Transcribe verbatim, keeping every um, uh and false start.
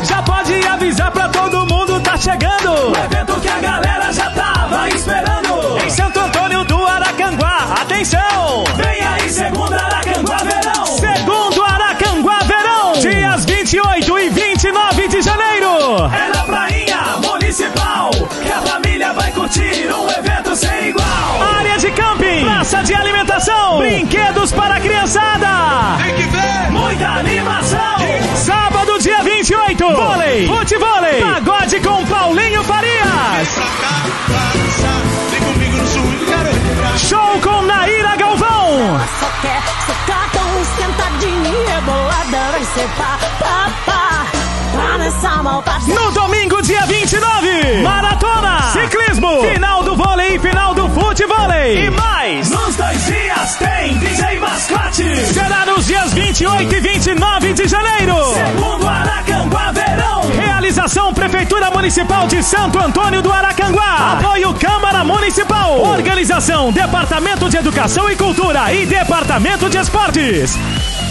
Já pode avisar pra todo mundo, tá chegando o evento que a galera já tava esperando. em Santo Antônio do Aracanguá. Atenção! Vem aí, segundo Aracanguá Verão. Segundo Aracanguá Verão, dias vinte e oito e vinte e nove de janeiro. É na Prainha Municipal que a família vai curtir um evento sem igual. Área de camping, praça de alimentação, brinquedos para a criançada. Tem que ver muita animação. Sábado, dia vinte e oito, vôlei, futevôlei, pagode com Paulinho Farias. Vem comigo no swing, garoto. Show com Naíra Galvão. Só quer ficar tão esquentadinha e rebolada. Vai ser pá, pá, pá. Pra nessa malvada. No domingo, dia vinte e nove, maratona, ciclismo, final do vôlei e final do futevôlei. E mais, Nos dois dias tem D J Mascote. será nos dias vinte e oito e vinte e nove de janeiro. Segundo Aracanguá Verão. Realização Prefeitura Municipal de Santo Antônio do Aracanguá. Apoio Câmara Municipal. Organização Departamento de Educação e Cultura e Departamento de Esportes.